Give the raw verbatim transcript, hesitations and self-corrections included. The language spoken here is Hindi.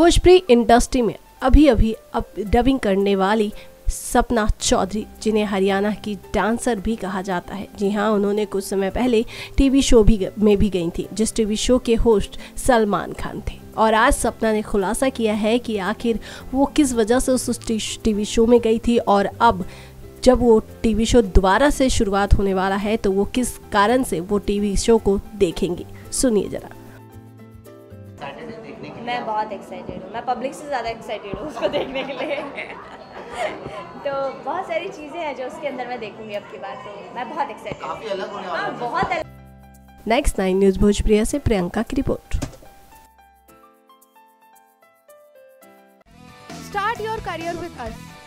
भोजपुरी इंडस्ट्री में अभी अभी अब डबिंग करने वाली सपना चौधरी, जिन्हें हरियाणा की डांसर भी कहा जाता है। जी हाँ, उन्होंने कुछ समय पहले टीवी शो भी में भी गई थी, जिस टीवी शो के होस्ट सलमान खान थे। और आज सपना ने खुलासा किया है कि आखिर वो किस वजह से उस टीवी शो में गई थी, और अब जब वो टीवी शो दोबारा से शुरुआत होने वाला है तो वो किस कारण से वो टीवी शो को देखेंगी। सुनिए जरा। मैं बहुत एक्साइटेड हूँ, मैं पब्लिक से ज़्यादा एक्साइटेड हूँ उसको देखने के लिए। तो बहुत सारी चीज़ें हैं जो उसके अंदर मैं देखूंगी अब की बार, तो मैं बहुत एक्साइटेड हूँ। काफ़ी अलग होने वाला है। बहुत अलग। नेक्स्ट नाइन न्यूज़ भोजपुरिया से प्रियंका की report. Start your career with us.